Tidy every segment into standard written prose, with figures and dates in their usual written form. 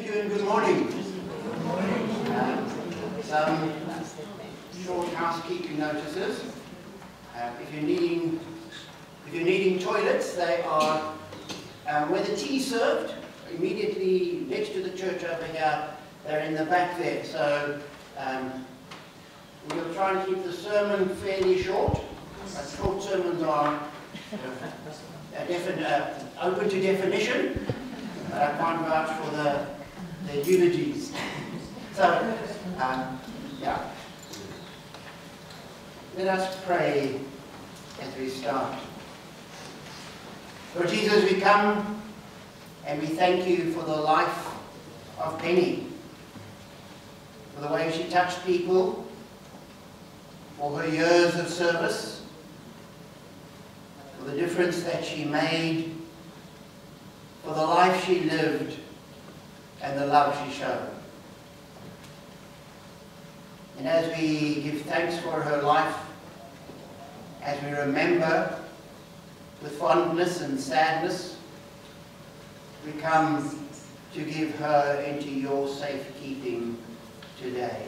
Thank you and good morning. Some short housekeeping notices. If you're needing toilets, they are where the tea served, immediately next to the church over here. They're in the back there. So we'll try and keep the sermon fairly short. Short sermons are open to definition. I can't vouch for the eulogies. So, yeah. Let us pray as we start. Lord Jesus, we come and we thank you for the life of Penny, for the way she touched people, for her years of service, for the difference that she made, for the life she lived and the love she showed. And as we give thanks for her life, as we remember with fondness and sadness, we come to give her into your safekeeping today.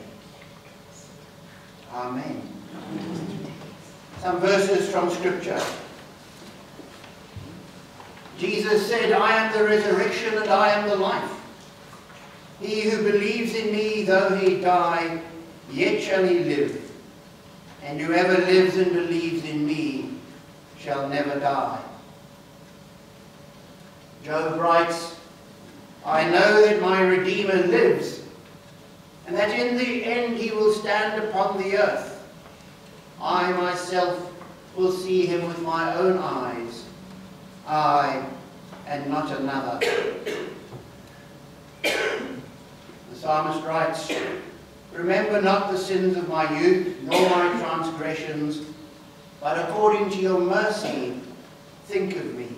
Amen. Some verses from Scripture. Jesus said, I am the resurrection and I am the life. He who believes in me, though he die, yet shall he live. And whoever lives and believes in me shall never die. Job writes, I know that my Redeemer lives, and that in the end he will stand upon the earth. I myself will see him with my own eyes. I, and not another. The psalmist writes, remember not the sins of my youth, nor my transgressions, but according to your mercy, think of me.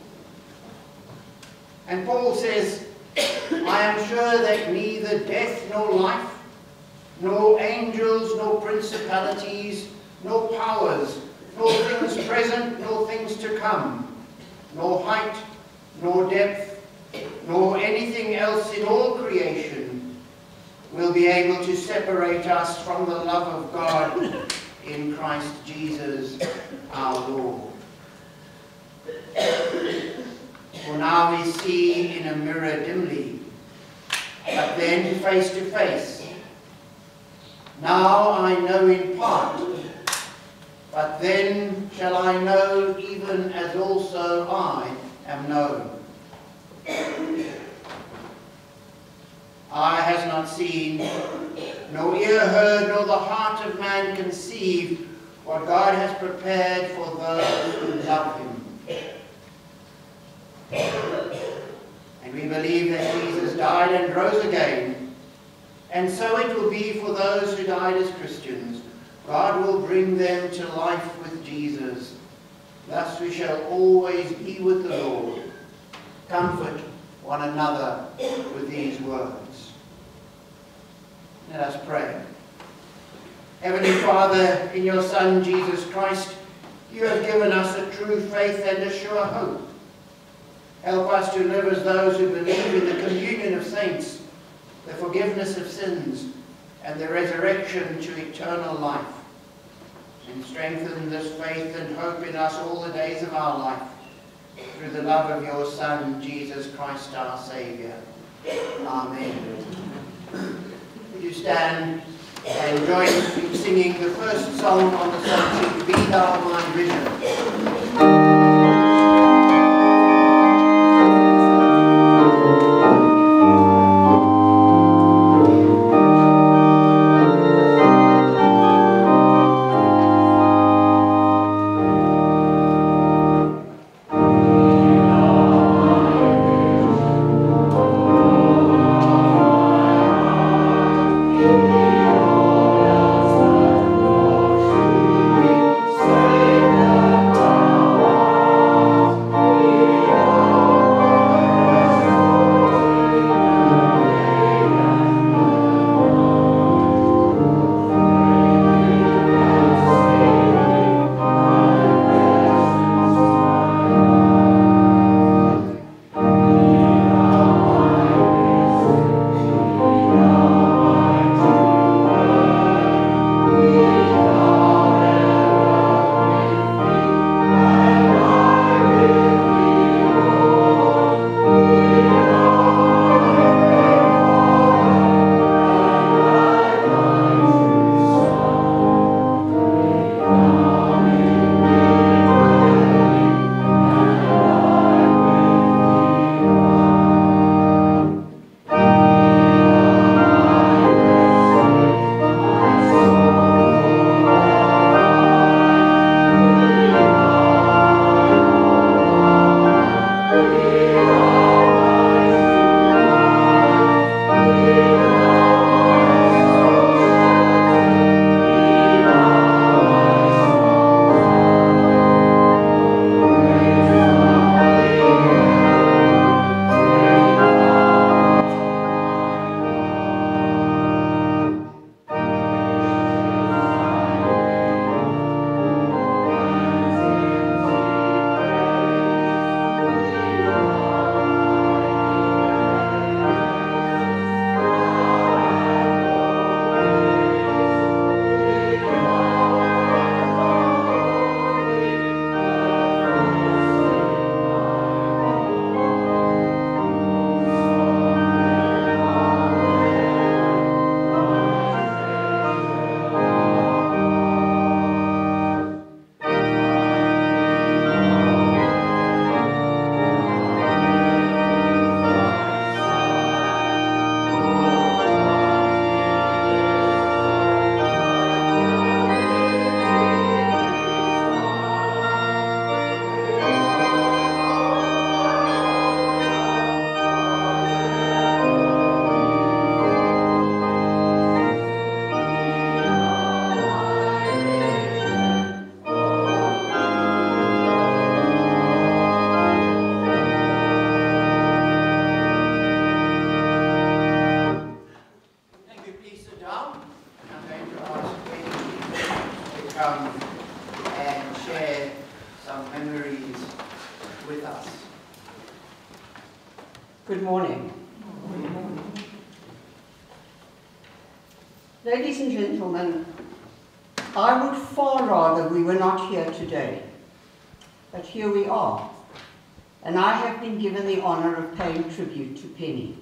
And Paul says, I am sure that neither death nor life, nor angels, nor principalities, nor powers, nor things present, nor things to come, nor height, nor depth, nor anything else in all creation will be able to separate us from the love of God in Christ Jesus our Lord. For now we see in a mirror dimly, but then face to face. Now I know in part, but then shall I know even as also I am known. Eye has not seen, nor ear heard, nor the heart of man conceived what God has prepared for those who love him. And we believe that Jesus died and rose again, and so it will be for those who died as Christians. God will bring them to life with Jesus. Thus we shall always be with the Lord. Comfort one another with these words. Let us pray. Heavenly Father, in your Son Jesus Christ, you have given us a true faith and a sure hope. Help us to live as those who believe in the communion of saints, the forgiveness of sins, and the resurrection to eternal life. And strengthen this faith and hope in us all the days of our life, through the love of your Son, Jesus Christ our Saviour. Amen. Would you stand and join in singing the first song on the song sheet, Be Thou My Vision. Say Ladies and gentlemen, I would far rather we were not here today, but here we are, and I have been given the honour of paying tribute to Penny.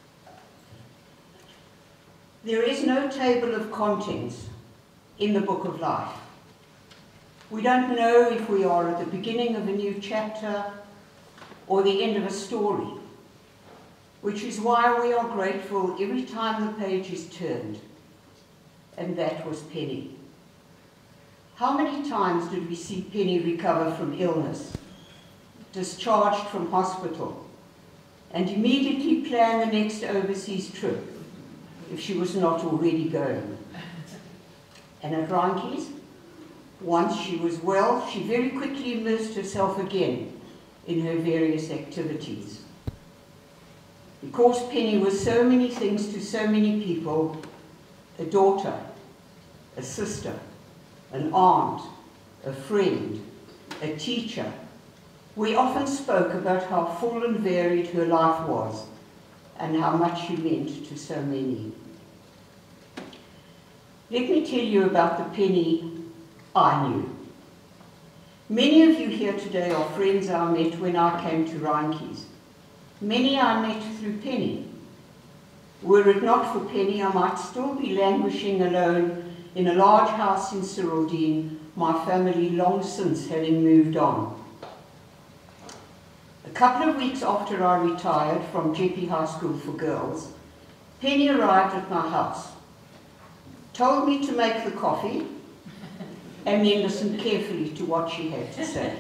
There is no table of contents in the Book of Life. We don't know if we are at the beginning of a new chapter or the end of a story, which is why we are grateful every time the page is turned. And that was Penny. How many times did we see Penny recover from illness, discharged from hospital, and immediately plan the next overseas trip if she was not already going? And at Reinke's, once she was well, she very quickly immersed herself again in her various activities. Because Penny was so many things to so many people, a daughter, a sister, an aunt, a friend, a teacher, we often spoke about how full and varied her life was and how much she meant to so many. Let me tell you about the Penny I knew. Many of you here today are friends I met when I came to Reinke's. Many I met through Penny. Were it not for Penny, I might still be languishing alone in a large house in Cyrildene, my family long since having moved on. A couple of weeks after I retired from Jeppe High School for Girls, Penny arrived at my house, told me to make the coffee, and then listened carefully to what she had to say.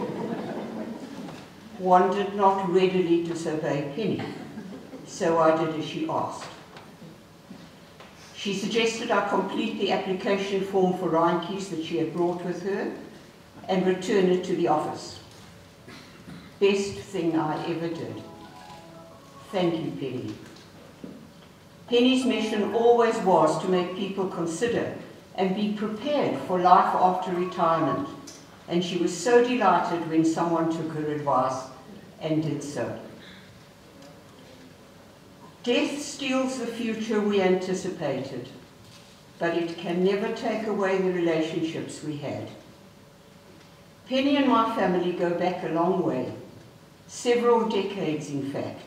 One did not readily disobey Penny, so I did as she asked. She suggested I complete the application form for Reinke's that she had brought with her and return it to the office. Best thing I ever did. Thank you, Penny. Penny's mission always was to make people consider and be prepared for life after retirement, and she was so delighted when someone took her advice and did so. Death steals the future we anticipated, but it can never take away the relationships we had. Penny and my family go back a long way, several decades in fact.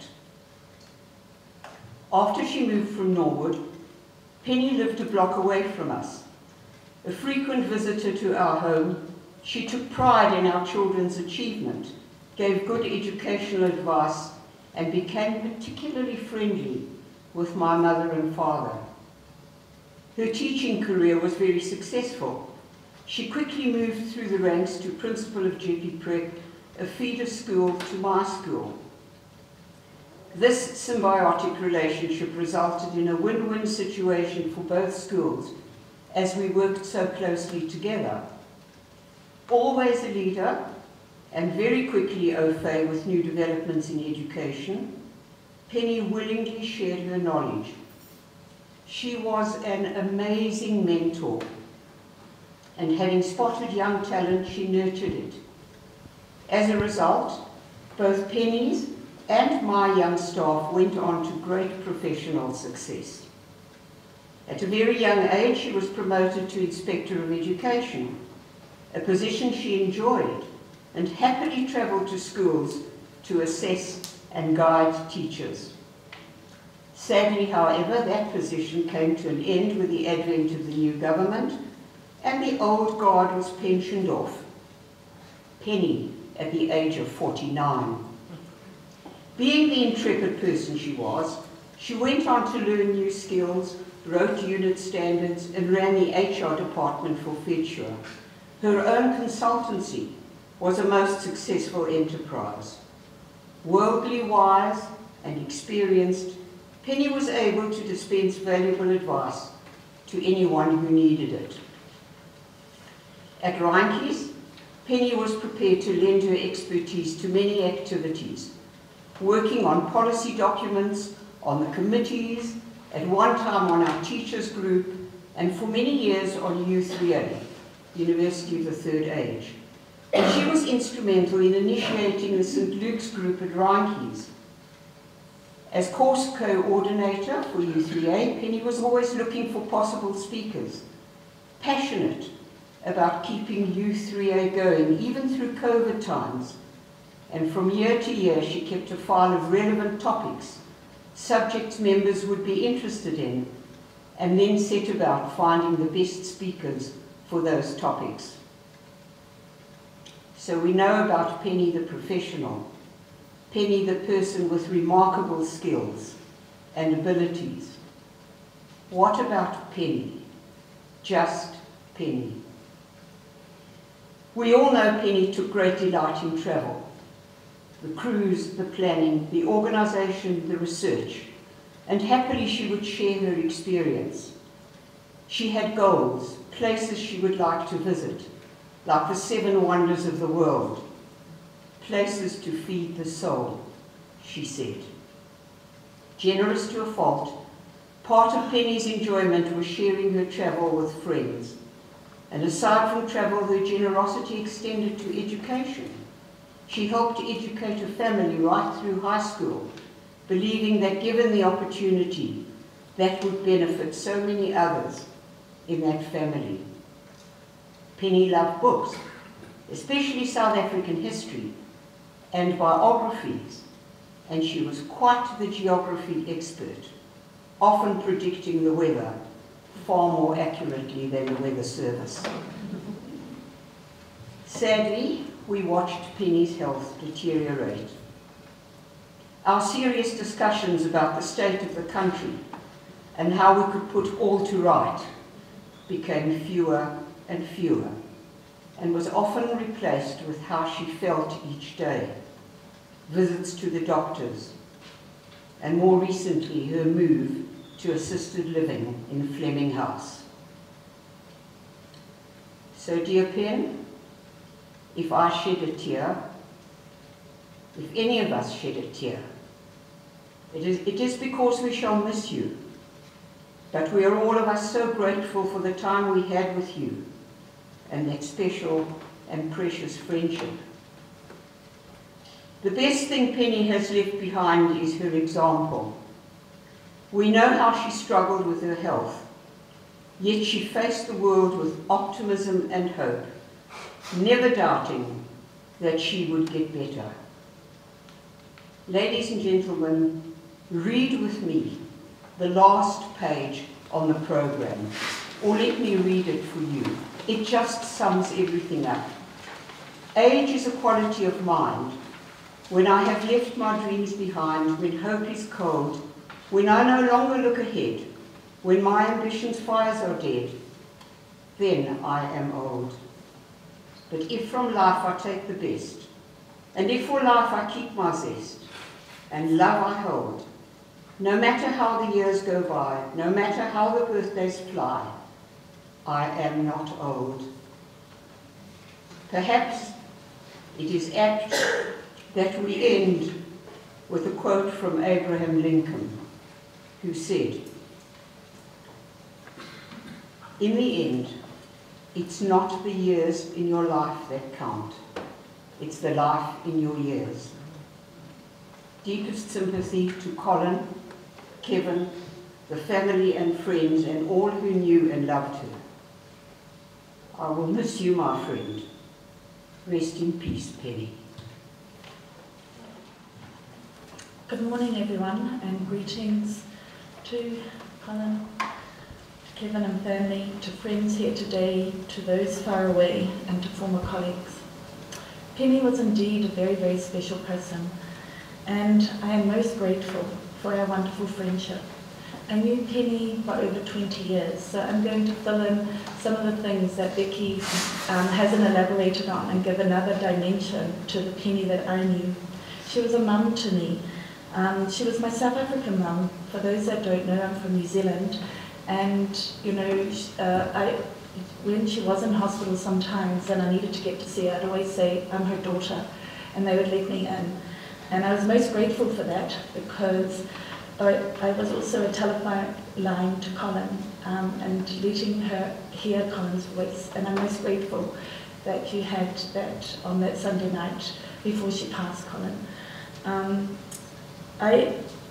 After she moved from Norwood, Penny lived a block away from us. A frequent visitor to our home, she took pride in our children's achievement, gave good educational advice, and became particularly friendly with my mother and father. Her teaching career was very successful. She quickly moved through the ranks to principal of Jeppe Prep, a feeder school to my school. This symbiotic relationship resulted in a win-win situation for both schools as we worked so closely together. Always a leader, and very quickly au fait with new developments in education, Penny willingly shared her knowledge. She was an amazing mentor, and having spotted young talent, she nurtured it. As a result, both Penny's and my young staff went on to great professional success. At a very young age, she was promoted to Inspector of Education, a position she enjoyed, and happily travelled to schools to assess and guide teachers. Sadly, however, that position came to an end with the advent of the new government, and the old guard was pensioned off. Penny at the age of 49. Being the intrepid person she was, she went on to learn new skills, wrote unit standards, and ran the HR department for Fetchua. Her own consultancy was a most successful enterprise. Worldly wise and experienced, Penny was able to dispense valuable advice to anyone who needed it. At Reinke's, Penny was prepared to lend her expertise to many activities, working on policy documents, on the committees, at one time on our teachers group, and for many years on U3A, University of the Third Age. And she was instrumental in initiating the St.Luke's group at Reinke's. As course coordinator for U3A, Penny was always looking for possible speakers, passionate about keeping U3A going, even through COVID times. And from year to year, she kept a file of relevant topics, subjects members would be interested in, and then set about finding the best speakers for those topics. So we know about Penny the professional, Penny the person with remarkable skills and abilities. What about Penny? Just Penny. We all know Penny took great delight in travel. The cruise, the planning, the organisation, the research, and happily she would share her experience. She had goals, places she would like to visit, like the 7 wonders of the world, places to feed the soul, she said. Generous to a fault, part of Penny's enjoyment was sharing her travel with friends. And aside from travel, her generosity extended to education. She helped to educate her family right through high school, believing that given the opportunity, that would benefit so many others in that family. Penny loved books, especially South African history and biographies, and she was quite the geography expert, often predicting the weather far more accurately than the Weather Service. Sadly, we watched Penny's health deteriorate. Our serious discussions about the state of the country and how we could put all to right became fewer and fewer, and was often replaced with how she felt each day, visits to the doctors, and more recently her move to assisted living in Fleming House. So dear Pen, if I shed a tear, if any of us shed a tear, it is because we shall miss you, but we are all of us so grateful for the time we had with you and that special and precious friendship. The best thing Penny has left behind is her example. We know how she struggled with her health, yet she faced the world with optimism and hope, never doubting that she would get better. Ladies and gentlemen, read with me the last page on the program, or let me read it for you. It just sums everything up. Age is a quality of mind. When I have left my dreams behind, when hope is cold, when I no longer look ahead, when my ambition's fires are dead, then I am old. But if from life I take the best, and if for life I keep my zest, and love I hold, no matter how the years go by, no matter how the birthdays fly, I am not old. Perhaps it is apt that we end with a quote from Abraham Lincoln, who said, "In the end, it's not the years in your life that count, it's the life in your years." Deepest sympathy to Colin, Kevin, the family and friends, and all who knew and loved her. I will miss you, my friend. Rest in peace, Penny. Good morning, everyone, and greetings to Colin, to Kevin and family, to friends here today, to those far away, and to former colleagues. Penny was indeed a very, very special person, and I am most grateful for our wonderful friendship. I knew Penny for over 20 years, so I'm going to fill in some of the things that Becky hasn't elaborated on and give another dimension to the Penny that I knew. She was a mum to me. She was my South African mum. For those that don't know, I'm from New Zealand, and you know, when she was in hospital sometimes and I needed to get to see her, I'd always say, "I'm her daughter," and they would let me in. And I was most grateful for that, because I was also a telephone line to Colin and letting her hear Colin's voice. And I'm most grateful that you had that on that Sunday night before she passed, Colin.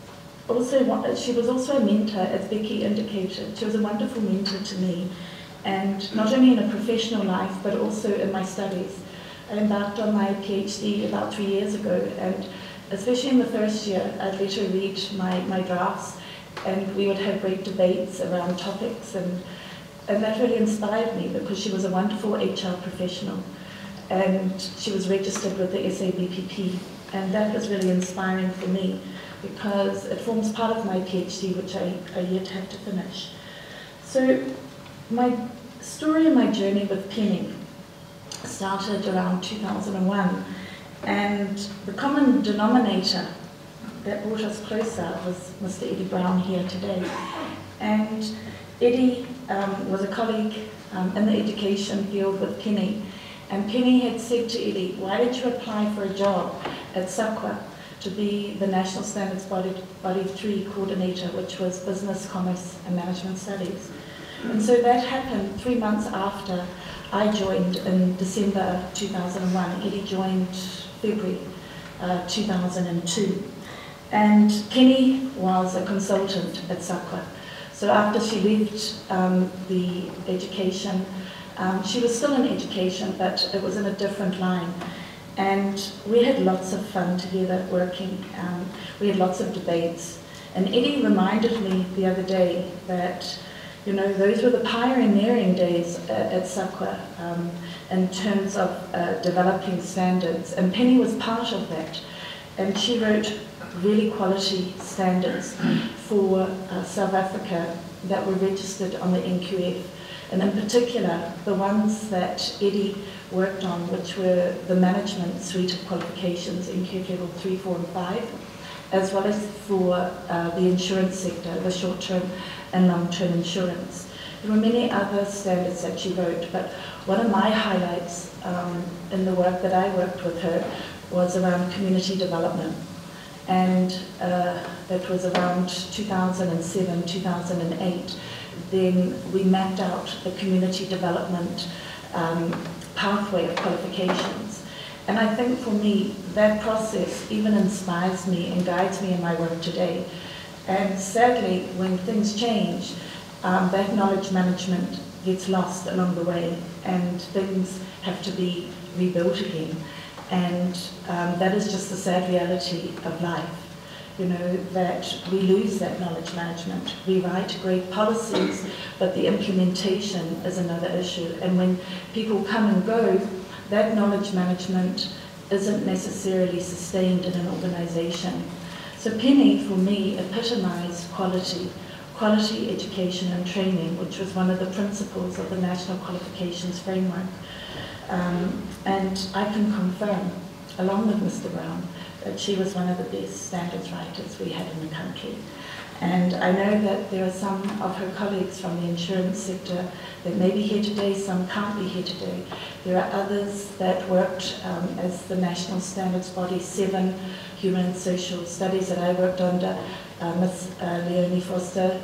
she was also a mentor, as Becky indicated. She was a wonderful mentor to me, and not only in a professional life, but also in my studies. I embarked on my PhD about 3 years ago, and especially in the first year, I'd let her read my drafts, and we would have great debates around topics, and that really inspired me because she was a wonderful HR professional, and she was registered with the SABPP, and that was really inspiring for me because it forms part of my PhD, which I yet have to finish. So my story and my journey with Penny started around 2001, and the common denominator that brought us closer was Mr. Eddie Brown here today. And Eddie was a colleague in the education field with Penny, and Penny had said to Eddie, why did you apply for a job at SAQA to be the National Standards Body 3 coordinator, which was Business, Commerce and Management Studies. And so that happened 3 months after I joined in December 2001. Eddie joined February 2002. And Penny was a consultant at SAQA. So after she left the education, she was still in education, but it was in a different line. And we had lots of fun together working. We had lots of debates. And Eddie reminded me the other day that, you know, those were the pioneering days at SAQA in terms of developing standards. And Penny was part of that. And she wrote really quality standards for South Africa that were registered on the NQF. And in particular, the ones that Eddie worked on, which were the management suite of qualifications, NQF level 3, 4 and 5, as well as for the insurance sector, the short-term and long-term insurance. There were many other standards that she wrote, but one of my highlights in the work that I worked with her was around community development. And that was around 2007, 2008. Then we mapped out the community development pathway of qualifications. And I think for me, that process even inspires me and guides me in my work today. And sadly, when things change, that knowledge management gets lost along the way and things have to be rebuilt again. And that is just the sad reality of life, you know, that we lose that knowledge management. We write great policies, but the implementation is another issue. And when people come and go, that knowledge management isn't necessarily sustained in an organization. So Penny, for me, epitomized quality education and training, which was one of the principles of the National Qualifications Framework. And I can confirm, along with Mr. Brown, that she was one of the best standards writers we had in the country. And I know that there are some of her colleagues from the insurance sector that may be here today, some can't be here today. There are others that worked as the National Standards Body 7, Human and Social Studies that I worked under, Miss Leonie Foster.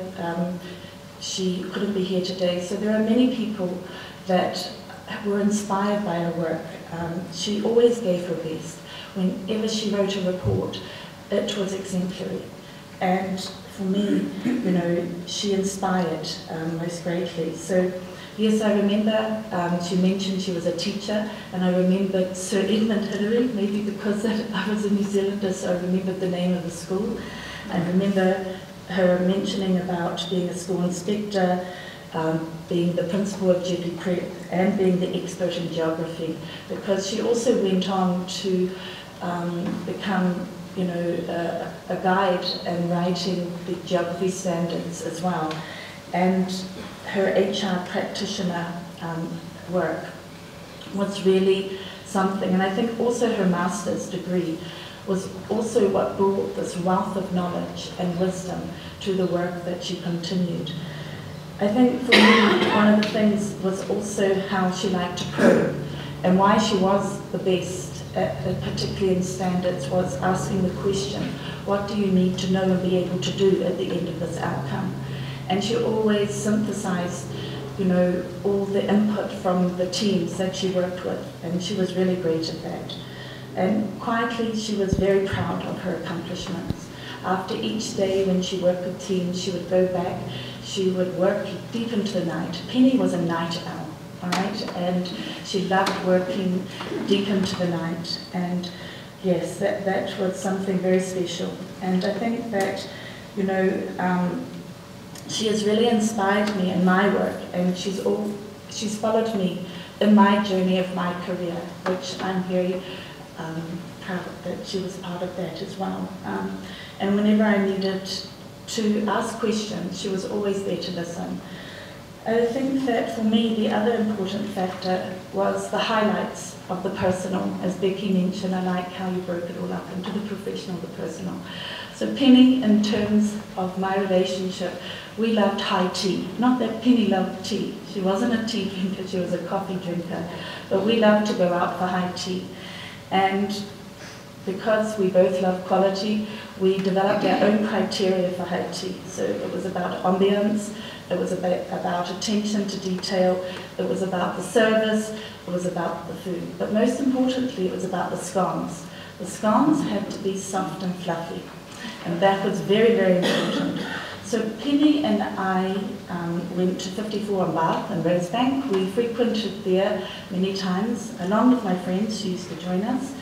She couldn't be here today. So there are many people that were inspired by her work. She always gave her best. Whenever she wrote a report, it was exemplary. And for me, you know, she inspired most greatly. So yes, I remember she mentioned she was a teacher, and I remembered Sir Edmund Hillary, maybe because I was a New Zealander, so I remembered the name of the school. I remember her mentioning about being a school inspector, being the principal of Jetley Prep, and being the expert in geography, because she also went on to become, you know, a guide and writing the geography standards as well. And her HR practitioner work was really something. And I think also her master's degree was also what brought this wealth of knowledge and wisdom to the work that she continued. I think for me, one of the things was also how she liked to probe, and why she was the best, particularly in standards, was asking the question, what do you need to know and be able to do at the end of this outcome? And she always synthesized, you know, all the input from the teams that she worked with, and she was really great at that. And quietly, she was very proud of her accomplishments. after each day when she worked with teens, she would go back, she would work deep into the night. Penny was a night owl, all right, and she loved working deep into the night. And yes, that was something very special. And I think that, you know, she has really inspired me in my work, and she's followed me in my journey of my career, which I'm very proud that she was part of that as well. And whenever I needed to ask questions, she was always there to listen. I think that for me, the other important factor was the highlights of the personal. As Becky mentioned, I like how you broke it all up into the professional, the personal. So Penny, in terms of my relationship, we loved high tea. Not that Penny loved tea. She wasn't a tea drinker, she was a coffee drinker. But we loved to go out for high tea. And because we both love quality, we developed our own criteria for high tea. So it was about ambience, it was about attention to detail, it was about the service, it was about the food. But most importantly, it was about the scones. The scones had to be soft and fluffy. And that was very, very important. So Penny and I went to 54 on Bath and Rosebank. We frequented there many times, along with my friends who used to join us.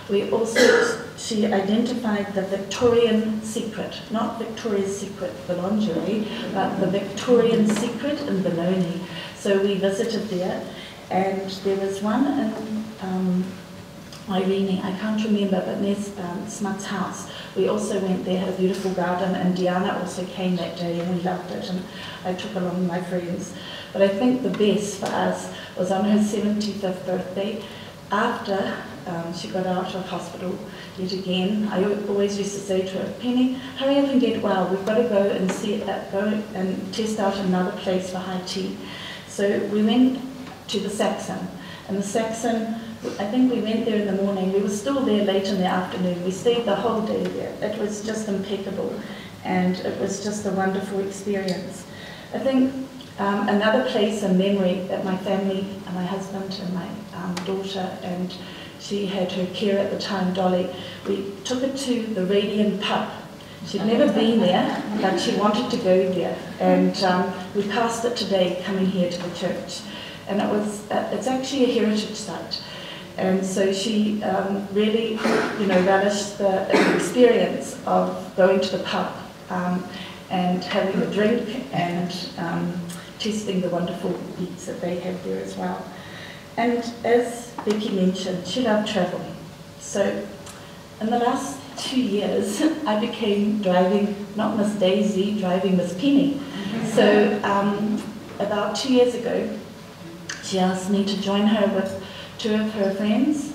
She identified the Victorian secret, not Victoria's Secret, the lingerie, but the Victorian secret in Benoni. So we visited there, and there was one in Irene, I can't remember, but near Smut's house. We also went there, had a beautiful garden, and Diana also came that day, and we loved it, and I took along my friends. But I think the best for us was on her 75th birthday, after she got out of hospital yet again. I always used to say to her, Penny, hurry up and get well. We've got to go and go and test out another place for high tea. So we went to the Saxon, and the Saxon, I think we went there in the morning. We were still there late in the afternoon. We stayed the whole day there. It was just impeccable, and it was just a wonderful experience. I think another place in memory that my family, and my husband and my daughter, and she had her care at the time, Dolly, we took her to the Radiant Pub. She'd never been there, but she wanted to go there. And we passed it today coming here to the church. And it's actually a heritage site. And so she really, relished the experience of going to the pub and having a drink and tasting the wonderful eats that they have there as well. And as Becky mentioned, she loved travel. So in the last 2 years, I became driving, not Miss Daisy, driving Miss Penny. So about 2 years ago, she asked me to join her with 2 of her friends.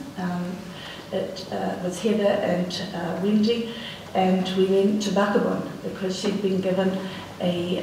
It was Heather and Wendy, and we went to Bakabon because she'd been given a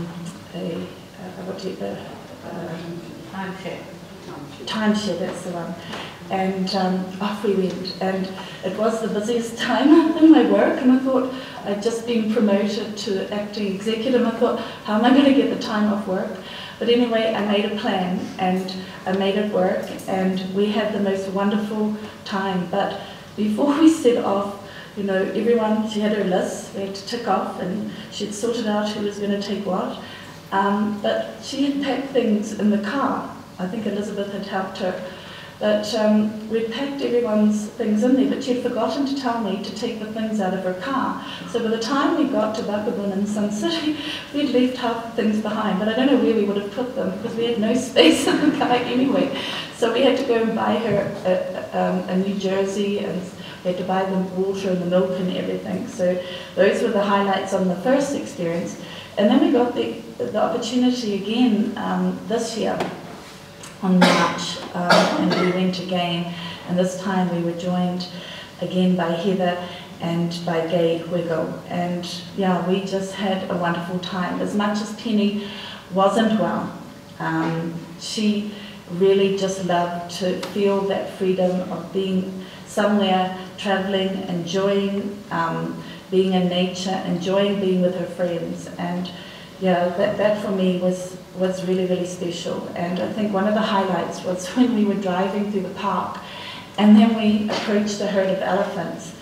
timeshare, that's the one. And off we went, and it was the busiest time in my work, and I thought, I'd just been promoted to acting executive. I thought, how am I going to get the time off work? But anyway, I made a plan, and I made it work, and we had the most wonderful time. But before we set off, everyone, she had her list, we had to tick off, and she'd sorted out who was going to take what. But she had packed things in the car. I think Elizabeth had helped her. But we'd packed everyone's things in there, but she'd forgotten to tell me to take the things out of her car. So by the time we got to Bakabun in Sun City, we'd left half the things behind, but I don't know where we would have put them because we had no space in the car anyway. So we had to go and buy her a New Jersey, and we had to buy the water and the milk and everything. So those were the highlights on the first experience. And then we got the opportunity again this year on March, and we went again, and this time we were joined again by Heather and by Gay Wiggle, and yeah, we just had a wonderful time. As much as Penny wasn't well, she really just loved to feel that freedom of being somewhere, travelling, enjoying being in nature, enjoying being with her friends, and yeah, that for me was really, really special. And I think one of the highlights was when we were driving through the park, and then we approached a herd of elephants.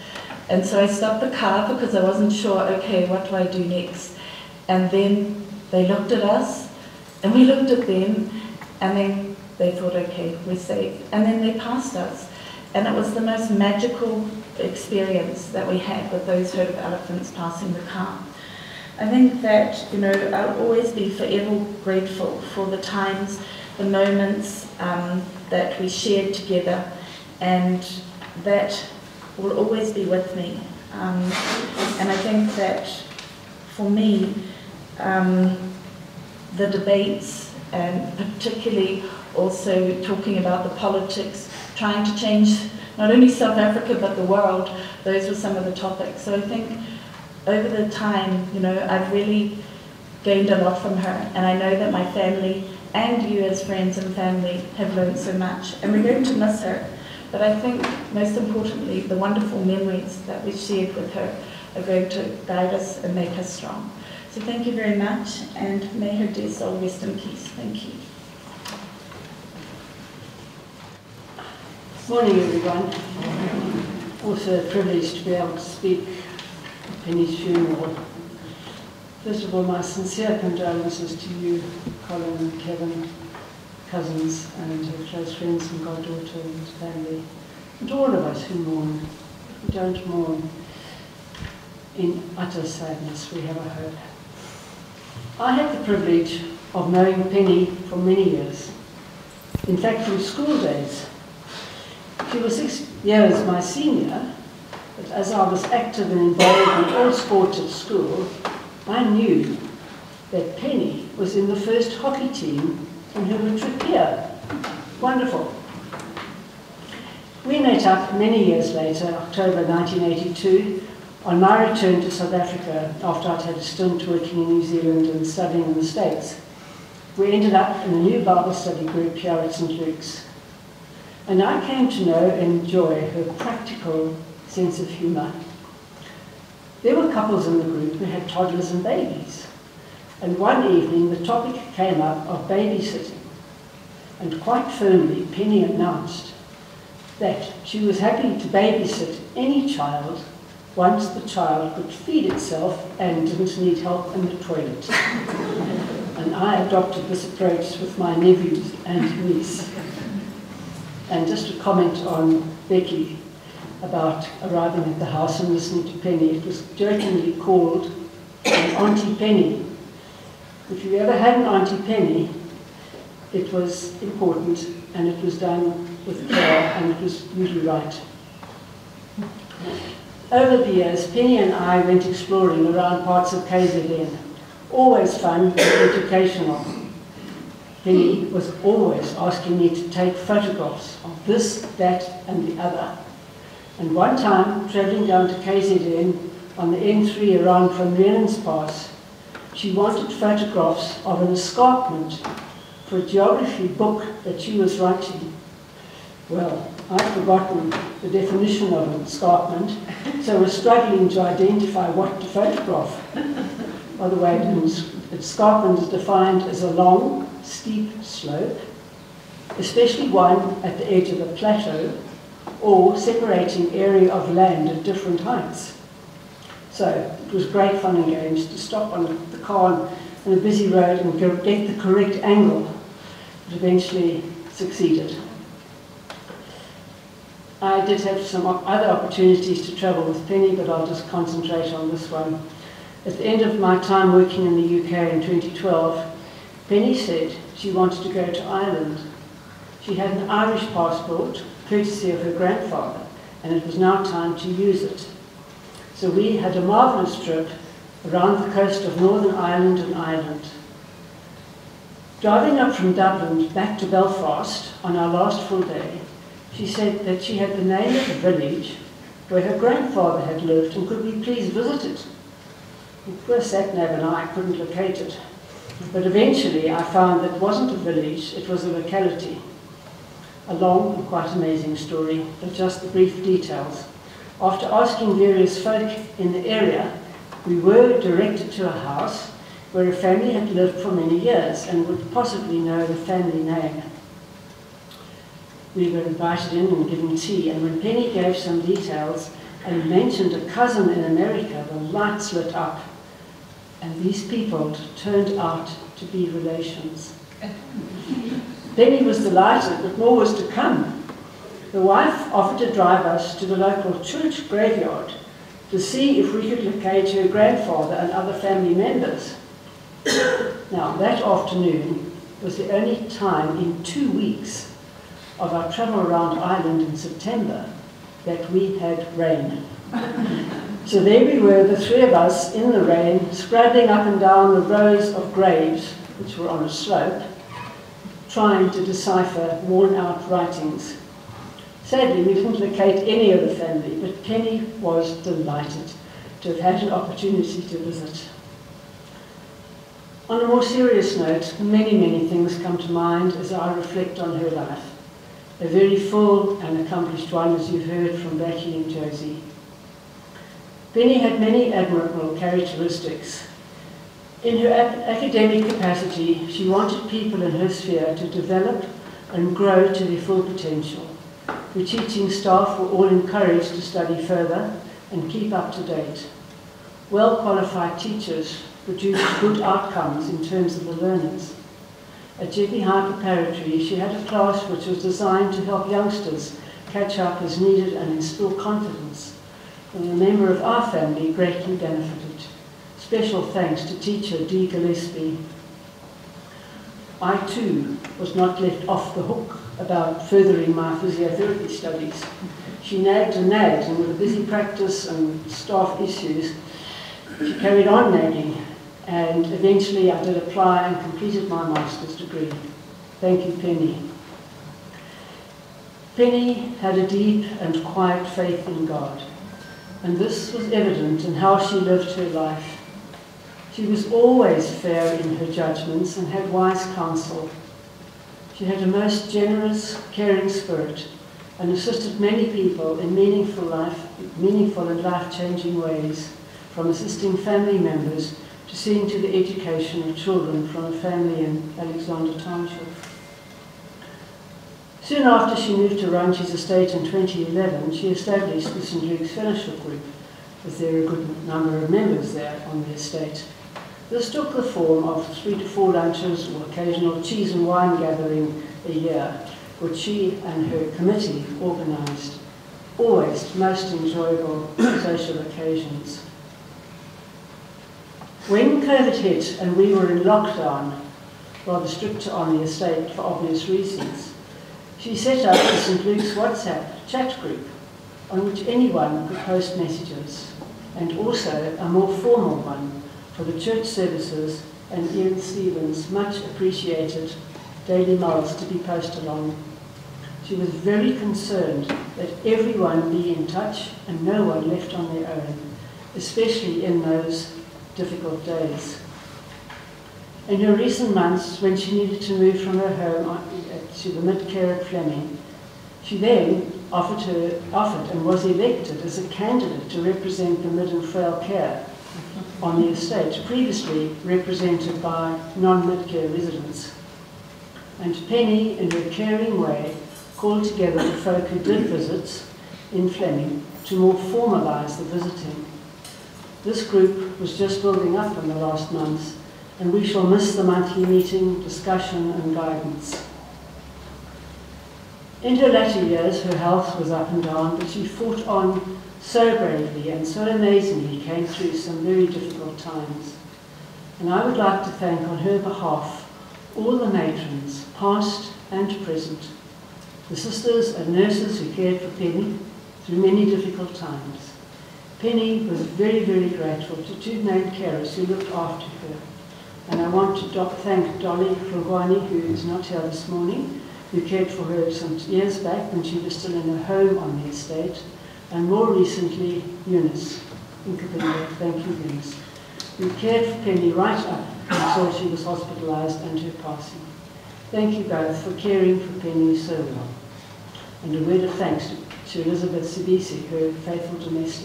And so I stopped the car because I wasn't sure, okay, what do I do next? And then they looked at us, and we looked at them, and then they thought, okay, we're safe. And then they passed us. And it was the most magical experience that we had with those herd of elephants passing the car. I think that, you know, I'll always be forever grateful for the times, the moments that we shared together, and that will always be with me. And I think that for me, the debates, and particularly also talking about the politics, trying to change not only South Africa but the world, those were some of the topics. So I think over the time, you know, I've really gained a lot from her, and I know that my family and you as friends and family have learned so much, and we're going to miss her. But I think most importantly, the wonderful memories that we shared with her are going to guide us and make us strong. So thank you very much, and may her dear soul rest in peace. Thank you. Morning, everyone. Also a privilege to be able to speak at Penny's funeral. First of all, my sincere condolences to you, Colin and Kevin, cousins and her close friends and goddaughter and family, and to all of us who mourn. We don't mourn in utter sadness, we have a hope. I had the privilege of knowing Penny for many years. In fact, from school days. She was 6 years my senior, but as I was active and involved in all sports at school, I knew that Penny was in the first hockey team in her trip here. Wonderful. We met up many years later, October 1982, on my return to South Africa after I'd had a stint working in New Zealand and studying in the States. We ended up in a new Bible study group here at St.Luke's. And I came to know and enjoy her practical sense of humour. There were couples in the group who had toddlers and babies. And one evening the topic came up of babysitting. And quite firmly Penny announced that she was happy to babysit any child once the child could feed itself and didn't need help in the toilet. And I adopted this approach with my nephews and niece. And just to comment on Becky about arriving at the house and listening to Penny, it was jokingly called an Auntie Penny. If you ever had an Auntie Penny, it was important and it was done with care and it was usually right. Over the years, Penny and I went exploring around parts of KZN. Always fun and educational. Penny was always asking me to take photographs of this, that, and the other. And one time, travelling down to KZN on the N3 around from Rhiannon's Pass, she wanted photographs of an escarpment for a geography book that she was writing. Well, I'd forgotten the definition of an escarpment, so I was struggling to identify what to photograph. By the way, an escarpment is defined as a long, steep slope, especially one at the edge of a plateau or separating area of land at different heights. So it was great fun and games to stop on the car on a busy road and get the correct angle, but eventually succeeded. I did have some other opportunities to travel with Penny, but I'll just concentrate on this one. At the end of my time working in the UK in 2012, Penny said she wanted to go to Ireland. She had an Irish passport, courtesy of her grandfather, and it was now time to use it. So we had a marvellous trip around the coast of Northern Ireland and Ireland. Driving up from Dublin back to Belfast on our last full day, she said that she had the name of the village where her grandfather had lived and could we please visit it. And poor Satnav and I couldn't locate it. But eventually I found that it wasn't a village, it was a locality. A long and quite amazing story, but just the brief details. After asking various folk in the area, we were directed to a house where a family had lived for many years and would possibly know the family name. We were invited in and given tea, and when Penny gave some details, and mentioned a cousin in America, the lights lit up, and these people turned out to be relations. Penny was delighted, but more was to come. The wife offered to drive us to the local church graveyard to see if we could locate her grandfather and other family members. Now, that afternoon was the only time in 2 weeks of our travel around Ireland in September that we had rain. So there we were, the three of us in the rain, scrabbling up and down the rows of graves, which were on a slope, trying to decipher worn-out writings. Sadly, we didn't locate any of the family, but Penny was delighted to have had an opportunity to visit. On a more serious note, many, many things come to mind as I reflect on her life. A very full and accomplished one, as you've heard from Becky and Josie. Penny had many admirable characteristics. In her academic capacity, she wanted people in her sphere to develop and grow to their full potential. Her teaching staff were all encouraged to study further and keep up to date. Well-qualified teachers produced good outcomes in terms of the learners. At Jeppe High Preparatory, she had a class which was designed to help youngsters catch up as needed and instill confidence. And a member of our family greatly benefited. Special thanks to teacher Dee Gillespie. I too was not left off the hook about furthering my physiotherapy studies. She nagged and nagged, and with a busy practice and staff issues, she carried on nagging, and eventually I did apply and completed my master's degree. Thank you, Penny. Penny had a deep and quiet faith in God, and this was evident in how she lived her life. She was always fair in her judgments and had wise counsel. She had a most generous, caring spirit and assisted many people in meaningful and life-changing ways, from assisting family members to seeing to the education of children from a family in Alexander Township. Soon after she moved to Ranchi's estate in 2011, she established the St.Luke's Fellowship Group, as there are a good number of members there on the estate. This took the form of 3 to 4 lunches or occasional cheese and wine gathering a year, which she and her committee organised. Always most enjoyable social occasions. When COVID hit and we were in lockdown, rather stricter on the estate for obvious reasons, she set up the St. Luke's WhatsApp chat group on which anyone could post messages, and also a more formal one for the church services and Ian Stevens' much appreciated daily mulls to be posted on. She was very concerned that everyone be in touch and no one left on their own, especially in those difficult days. In her recent months, when she needed to move from her home to the mid-care at Fleming, she then offered and was elected as a candidate to represent the mid and frail care on the estate, previously represented by non-mid-care residents. And Penny, in her caring way, called together the folk who did visits in Fleming to more formalise the visiting. This group was just building up in the last months, and we shall miss the monthly meeting, discussion and guidance. In her latter years, her health was up and down, but she fought on so bravely and so amazingly came through some very difficult times. And I would like to thank on her behalf all the matrons, past and present, the sisters and nurses who cared for Penny through many difficult times. Penny was very, very grateful to 2 named carers who looked after her. And I want to thank Dolly Flogwani, who is not here this morning, who cared for her some years back when she was still in her home on the estate, and more recently, Eunice in Kapinga. Thank you, Eunice, who cared for Penny right up until she was hospitalised and her passing. Thank you both for caring for Penny so well. And a word of thanks to Elizabeth Sibisi, her faithful domestic.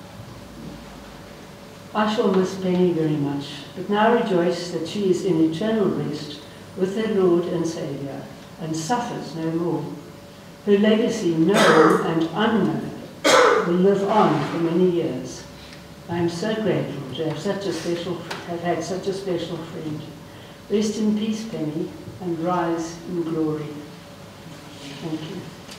I shall miss Penny very much, but now rejoice that she is in eternal rest with her Lord and Saviour, and suffers no more. Her legacy, known and unknown, will live on for many years. I am so grateful to have had such a special friend. Rest in peace, Penny, and rise in glory. Thank you.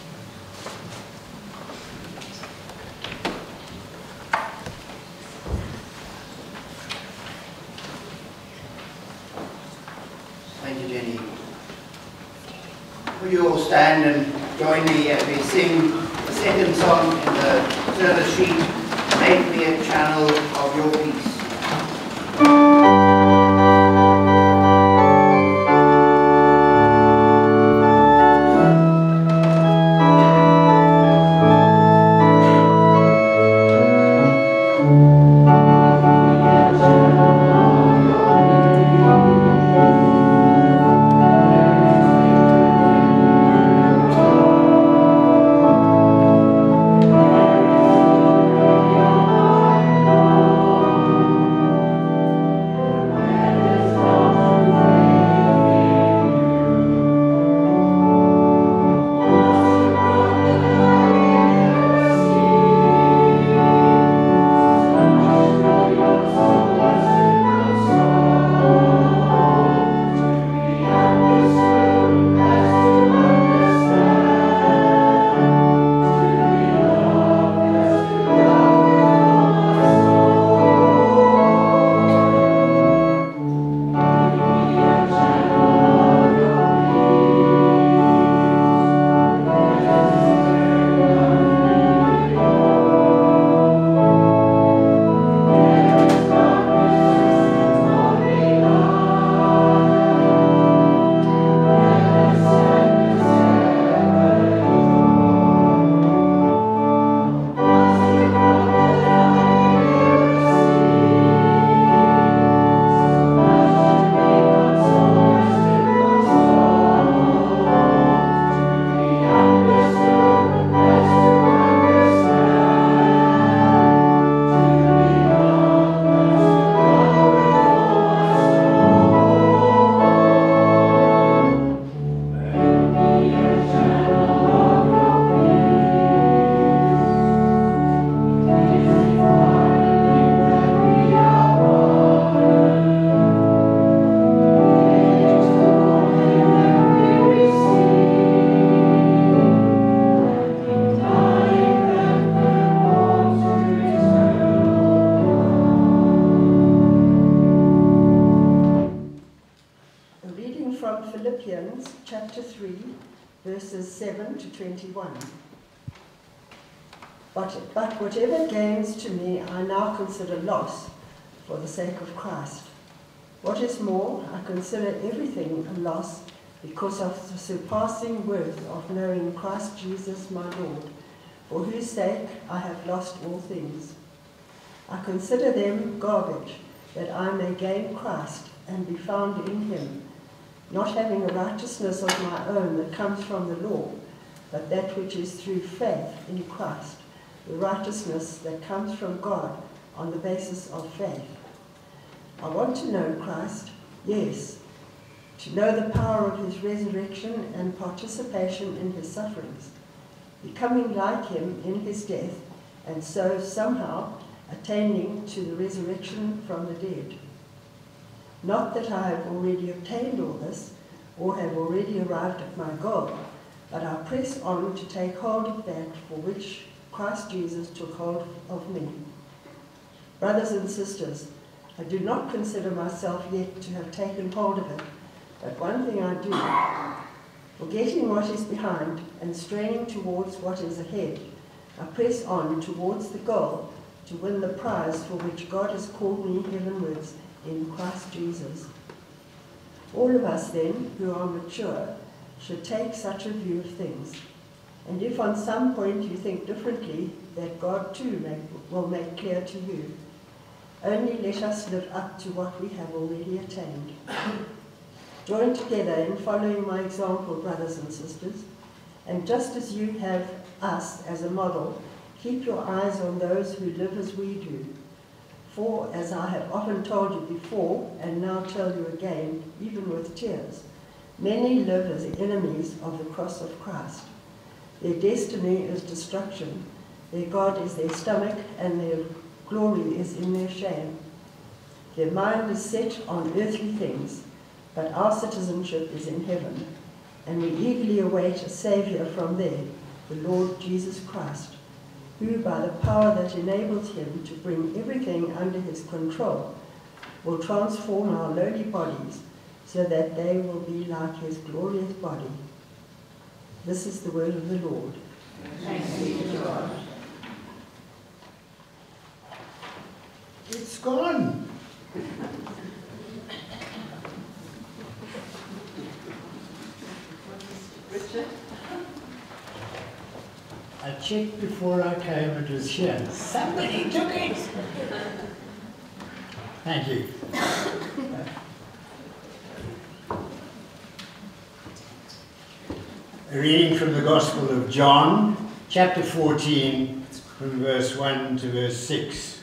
Thank you, Jenny. Will you all stand and join me as we sing the second song in the service sheet, Make Me a Channel of Your Peace. Verses 7 to 21. But whatever gains to me I now consider loss for the sake of Christ. What is more, I consider everything a loss because of the surpassing worth of knowing Christ Jesus my Lord, for whose sake I have lost all things. I consider them garbage, that I may gain Christ and be found in him, not having a righteousness of my own that comes from the law, but that which is through faith in Christ, the righteousness that comes from God on the basis of faith. I want to know Christ, yes, to know the power of his resurrection and participation in his sufferings, becoming like him in his death, and so somehow attaining to the resurrection from the dead. Not that I have already obtained all this, or have already arrived at my goal, but I press on to take hold of that for which Christ Jesus took hold of me. Brothers and sisters, I do not consider myself yet to have taken hold of it, but one thing I do, forgetting what is behind and straining towards what is ahead, I press on towards the goal to win the prize for which God has called me heavenwards in Christ Jesus. All of us then, who are mature, should take such a view of things. And if on some point you think differently, that God too will make clear to you. Only let us live up to what we have already attained. Join together in following my example, brothers and sisters, and just as you have us as a model, keep your eyes on those who live as we do. For, as I have often told you before, and now tell you again, even with tears, many live as enemies of the cross of Christ. Their destiny is destruction, Their God is their stomach, and their glory is in their shame. Their mind is set on earthly things, but our citizenship is in heaven, and we eagerly await a Saviour from there, the Lord Jesus Christ, who, by the power that enables him to bring everything under his control, will transform our lowly bodies so that they will be like his glorious body. This is the word of the Lord. Thanks be to God. It's gone. Richard? I checked before I came, it was here. Somebody took it. Thank you. A reading from the Gospel of John, chapter 14, from verse 1 to verse 6.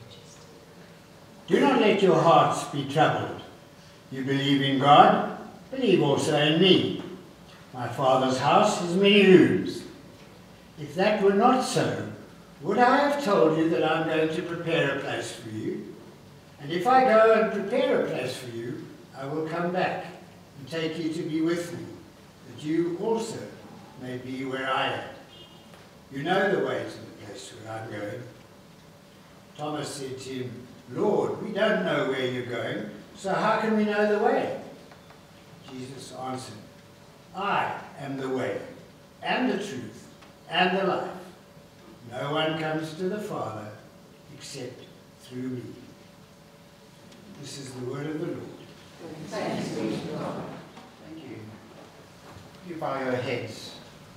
Do not let your hearts be troubled. You believe in God, believe also in me. My Father's house has many rooms. If that were not so, would I have told you that I'm going to prepare a place for you? And if I go and prepare a place for you, I will come back and take you to be with me, that you also may be where I am. You know the way to the place where I'm going. Thomas said to him, Lord, we don't know where you're going, so how can we know the way? Jesus answered, I am the way, and the truth, and the life. No one comes to the Father except through me. This is the word of the Lord. Thanks be to God. Thank you. You bow your heads.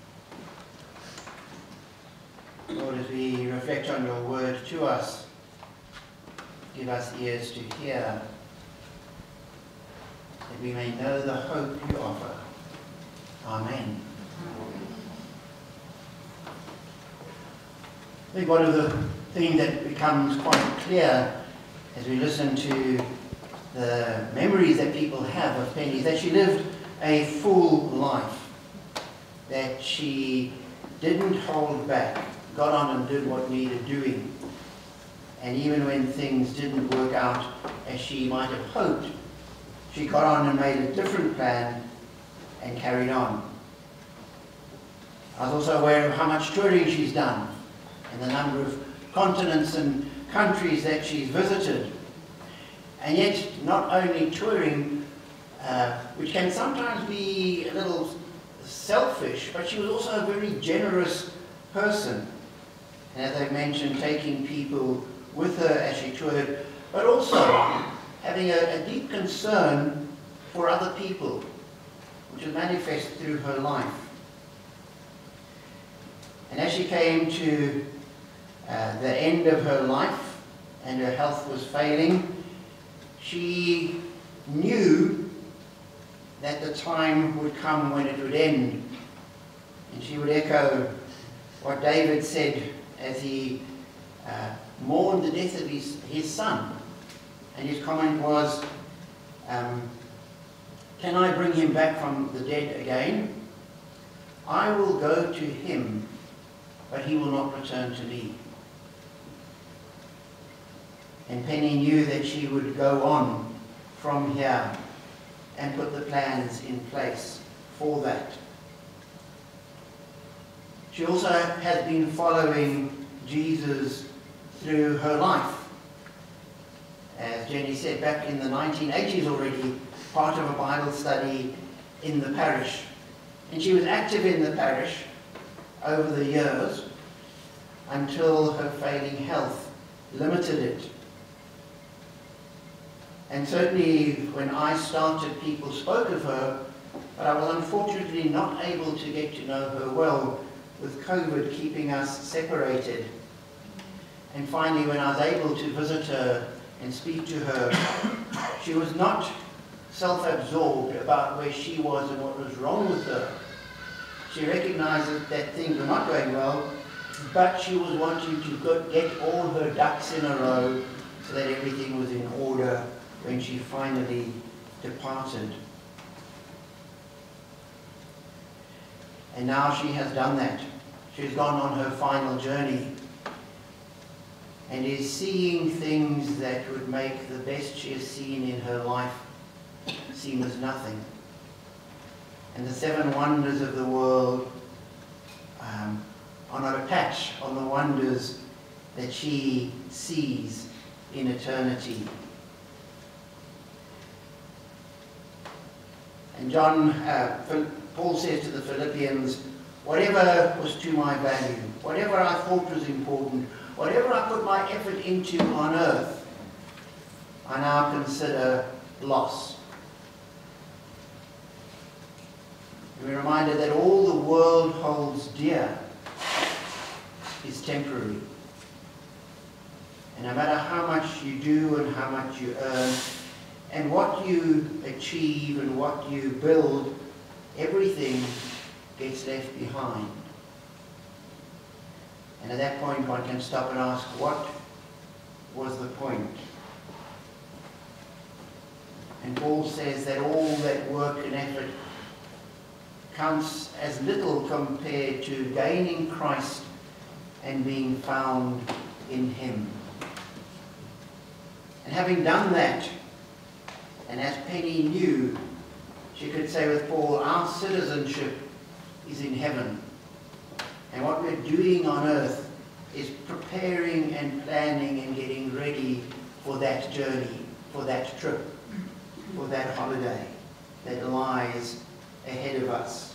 Lord, as we reflect on your word to us, give us ears to hear, that we may know the hope you offer. Amen. I think one of the things that becomes quite clear as we listen to the memories that people have of Penny is that she lived a full life, that she didn't hold back, got on and did what needed doing. And even when things didn't work out as she might have hoped, she got on and made a different plan and carried on. I was also aware of how much touring she's done and the number of continents and countries that she's visited. And yet, not only touring, which can sometimes be a little selfish, but she was also a very generous person. And as I mentioned, taking people with her as she toured, but also having a deep concern for other people, which is manifest through her life. And as she came to the end of her life and her health was failing, she knew that the time would come when it would end. And she would echo what David said as he mourned the death of his son. And his comment was, can I bring him back from the dead again? I will go to him, but he will not return to me. And Penny knew that she would go on from here and put the plans in place for that. She also has been following Jesus through her life. As Jenny said, back in the 1980s already, part of a Bible study in the parish. And she was active in the parish over the years until her failing health limited it. And certainly when I started, people spoke of her, but I was unfortunately not able to get to know her well, with COVID keeping us separated. And finally, when I was able to visit her and speak to her, she was not self-absorbed about where she was and what was wrong with her. She recognized that things were not going well, but she was wanting to get all her ducks in a row so that everything was in order when she finally departed. And now she has done that. She's gone on her final journey and is seeing things that would make the best she has seen in her life seem as nothing. And the 7 wonders of the world are not a patch on the wonders that she sees in eternity. And Paul says to the Philippians, whatever was to my value, whatever I thought was important, whatever I put my effort into on earth, I now consider loss. We're reminded that all the world holds dear is temporary. And no matter how much you do and how much you earn, and what you achieve and what you build, everything gets left behind. And at that point one can stop and ask, what was the point? And Paul says that all that work and effort counts as little compared to gaining Christ and being found in him. And having done that, and as Penny knew, she could say with Paul, our citizenship is in heaven. And what we're doing on earth is preparing and planning and getting ready for that journey, for that trip, for that holiday that lies ahead of us.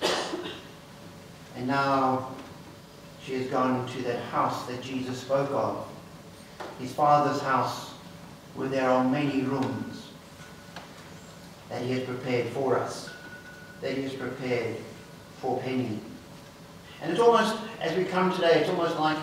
And now she has gone to that house that Jesus spoke of, his Father's house, where there are many rooms that he has prepared for us, that he has prepared for Penny. And it's almost, as we come today, it's almost like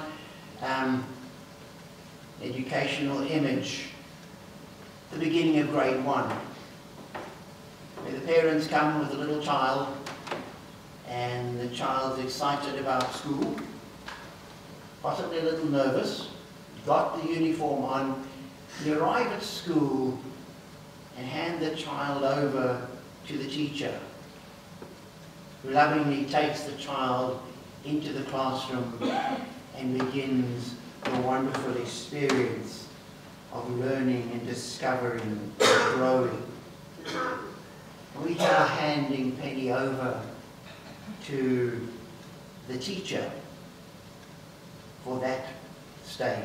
educational image, the beginning of grade 1, where the parents come with a little child, and the child's excited about school, possibly a little nervous, got the uniform on. You arrive at school and hand the child over to the teacher, who lovingly takes the child into the classroom and begins the wonderful experience of learning and discovering and growing. We are handing Penny over to the teacher for that stage.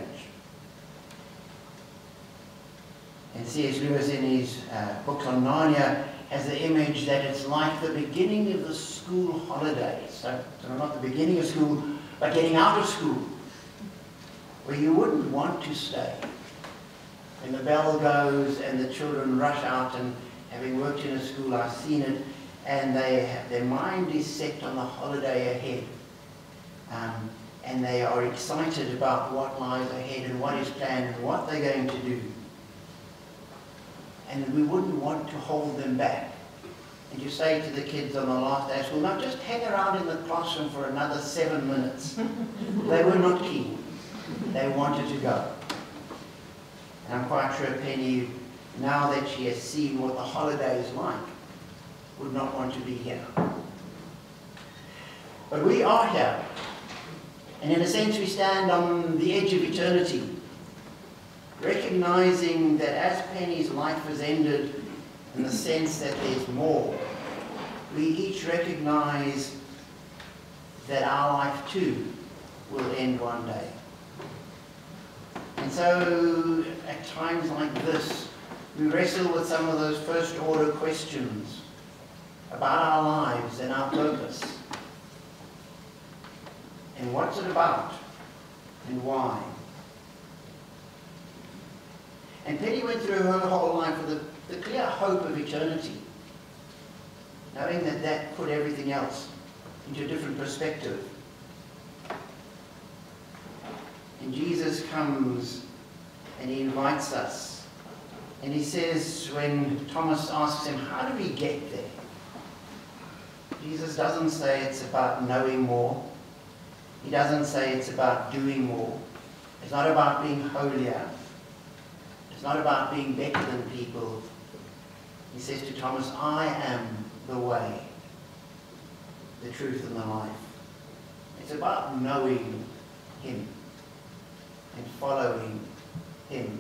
And C.S. Lewis, in his book on Narnia, has the image that it's like the beginning of the school holidays. So not the beginning of school, but getting out of school, where you wouldn't want to stay. When the bell goes and the children rush out, and having worked in a school, I've seen it, and their mind is set on the holiday ahead. And they are excited about what lies ahead and what is planned and what they're going to do. And we wouldn't want to hold them back. And you say to the kids on the last day of school, now just hang around in the classroom for another 7 minutes. They were not keen. They wanted to go. And I'm quite sure Penny, now that she has seen what the holiday is like, would not want to be here. But we are here. And in a sense we stand on the edge of eternity, recognizing that as Penny's life has ended, in the sense that there's more, we each recognize that our life too will end one day. And so at times like this, we wrestle with some of those first order questions about our lives and our purpose. And what's it about? And why? And Penny went through her whole life with the clear hope of eternity, knowing that that put everything else into a different perspective. And Jesus comes and he invites us. And he says, when Thomas asks him, how do we get there? Jesus doesn't say it's about knowing more. He doesn't say it's about doing more. It's not about being holier. It's not about being better than people. He says to Thomas, I am the way, the truth, and the life. It's about knowing him. and following him.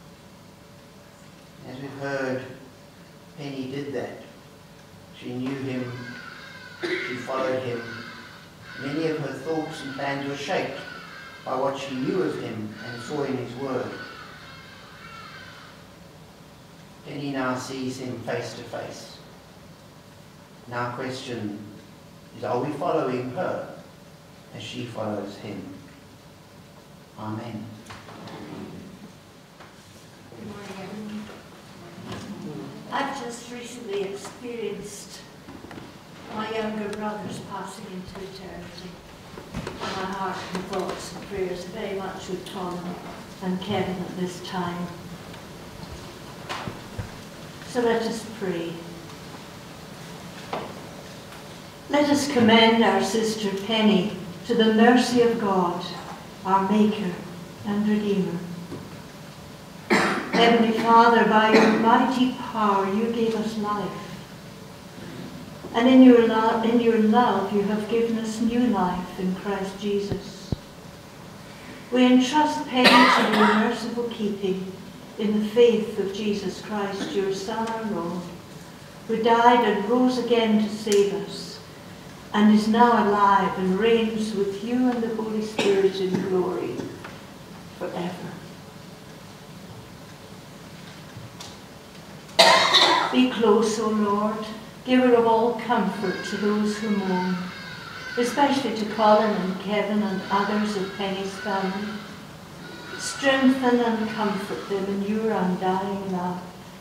As we've heard, Penny did that. She knew him, she followed him. Many of her thoughts and plans were shaped by what she knew of him and saw in his word. Penny now sees him face to face. And our question is, are we following her as she follows him? Amen. Good morning, everyone. I've just recently experienced my younger brother's passing into eternity. And my heart and thoughts and prayers are very much with Tom and Kevin at this time. So let us pray. Let us commend our sister Penny to the mercy of God, our Maker and Redeemer. Heavenly Father, by your mighty power you gave us life. And in your love you have given us new life in Christ Jesus. We entrust Penny to your merciful keeping in the faith of Jesus Christ, your Son, our Lord, who died and rose again to save us, and is now alive and reigns with you and the Holy Spirit in glory forever. Be close, O Lord, giver of all comfort to those who mourn, especially to Colin and Kevin and others of Penny's family. Strengthen and comfort them in your undying love.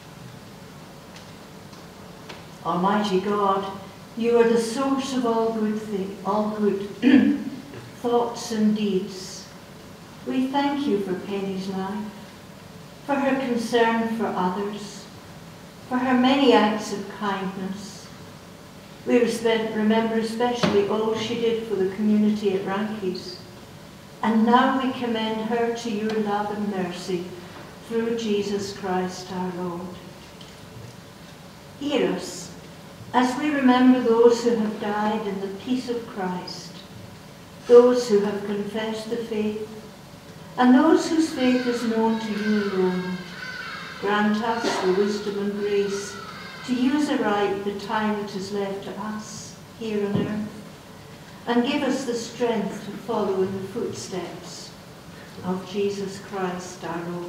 Almighty God, you are the source of all good thoughts and deeds. We thank you for Penny's life, for her concern for others, for her many acts of kindness. We remember especially all she did for the community at Rankies. And now we commend her to your love and mercy through Jesus Christ our Lord. Hear us as we remember those who have died in the peace of Christ, those who have confessed the faith, and those whose faith is known to you alone. Grant us the wisdom and grace to use aright the time that is left to us here on earth, and give us the strength to follow in the footsteps of Jesus Christ our Lord.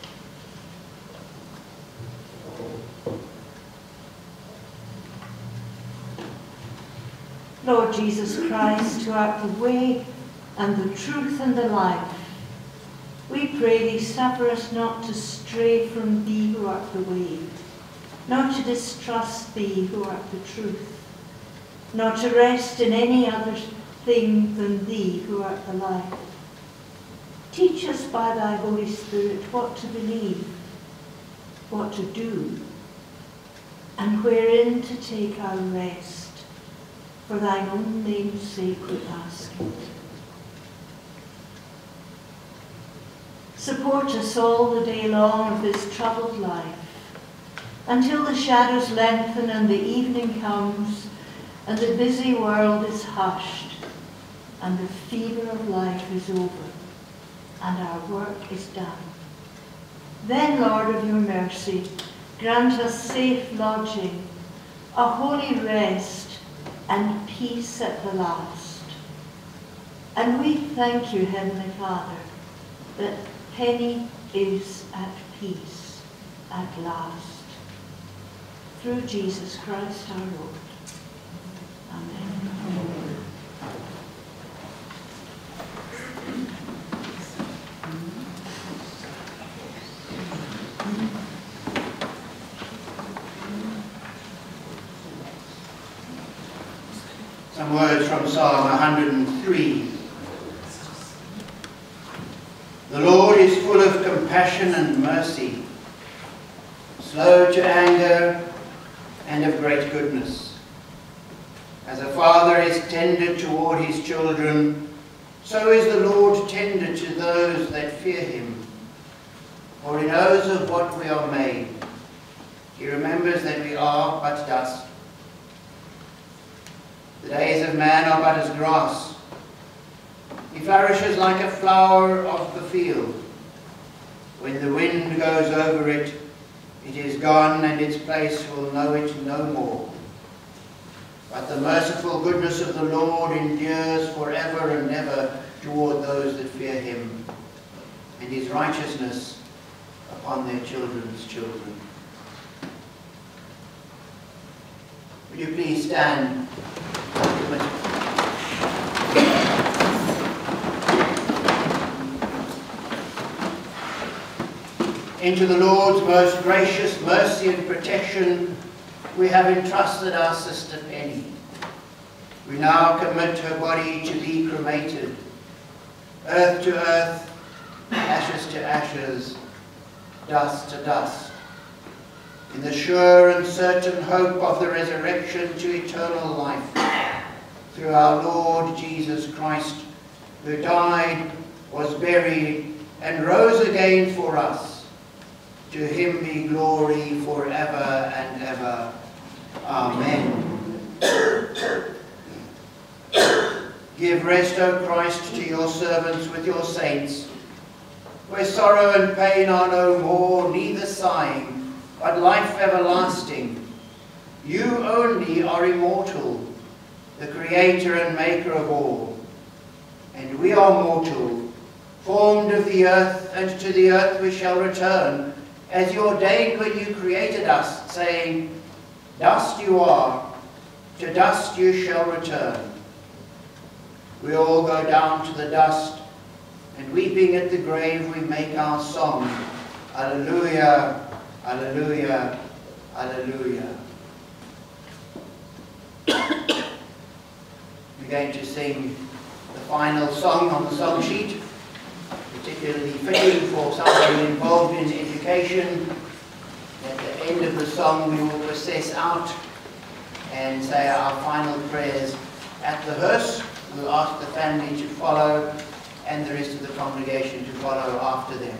Lord Jesus Christ, who art the way and the truth and the life, we pray thee, suffer us not to stray from thee who art the way, not to distrust thee who art the truth, not to rest in any other thing than thee who art the life. Teach us by thy Holy Spirit what to believe, what to do, and wherein to take our rest. For thine own name's sake we ask it. Support us all the day long of this troubled life, until the shadows lengthen and the evening comes, and the busy world is hushed, and the fever of life is over, and our work is done. Then, Lord of your mercy, grant us safe lodging, a holy rest, and peace at the last. And we thank you, Heavenly Father, that Penny is at peace at last. Through Jesus Christ our Lord. Amen. Some words from Psalm 103. The Lord is full of compassion and mercy, slow to anger, and of great goodness. As a father is tender toward his children, so is the Lord tender to those that fear him. For he knows of what we are made. He remembers that we are but dust. The days of man are but as grass. He flourishes like a flower of the field. When the wind goes over it, it is gone, and its place will know it no more. But the merciful goodness of the Lord endures forever and ever toward those that fear him, and his righteousness upon their children's children. Would you please stand? Into the Lord's most gracious mercy and protection, we have entrusted our sister Penny. We now commit her body to be cremated, earth to earth, ashes to ashes, dust to dust, in the sure and certain hope of the resurrection to eternal life, through our Lord Jesus Christ, who died, was buried, and rose again for us. To him be glory forever and ever. Amen. Give rest, O Christ, to your servants with your saints, where sorrow and pain are no more, neither sighing, but life everlasting. You only are immortal, the creator and maker of all. And we are mortal, formed of the earth, and to the earth we shall return, as you ordained when you created us, saying, dust you are, to dust you shall return. We all go down to the dust, and weeping at the grave we make our song. Alleluia, alleluia, alleluia. We're going to sing the final song on the song sheet, particularly fitting for somebody involved in education. At the end of the song we will process out and say our final prayers at the hearse. We'll ask the family to follow and the rest of the congregation to follow after them.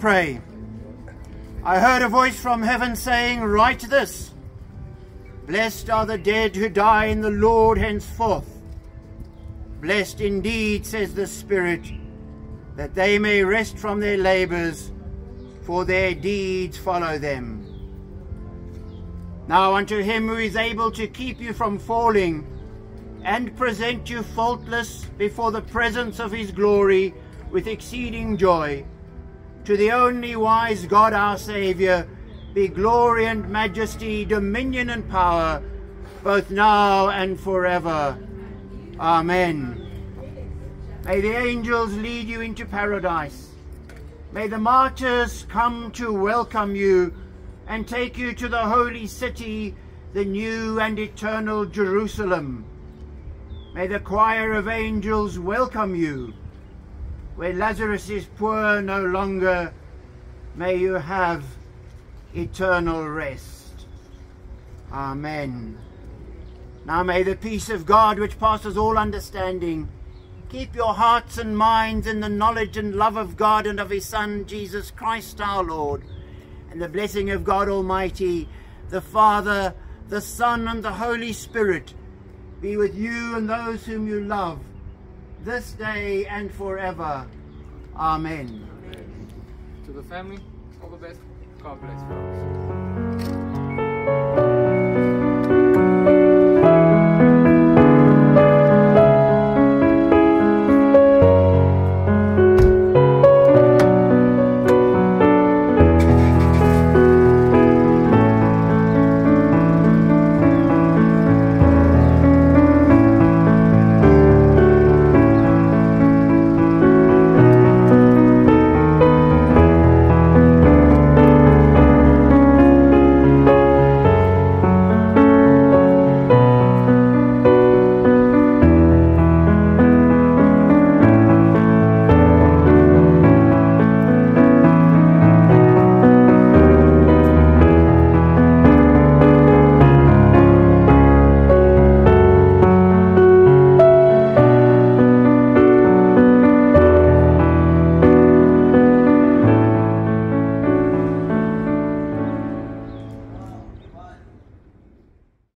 pray. I heard a voice from heaven saying, "Write this. Blessed are the dead who die in the Lord henceforth. Blessed indeed, says the Spirit, that they may rest from their labours, for their deeds follow them. Now unto him who is able to keep you from falling, and present you faultless before the presence of his glory with exceeding joy, to the only wise God our Saviour, be glory and majesty, dominion and power, both now and forever. Amen. May the angels lead you into paradise. May the martyrs come to welcome you and take you to the holy city, the new and eternal Jerusalem. May the choir of angels welcome you. Where Lazarus is poor no longer, may you have eternal rest. Amen. Now may the peace of God, which passes all understanding, keep your hearts and minds in the knowledge and love of God and of his Son, Jesus Christ our Lord. And the blessing of God Almighty, the Father, the Son, and the Holy Spirit be with you and those whom you love, this day and forever. Amen. To the family, all the best. God bless you.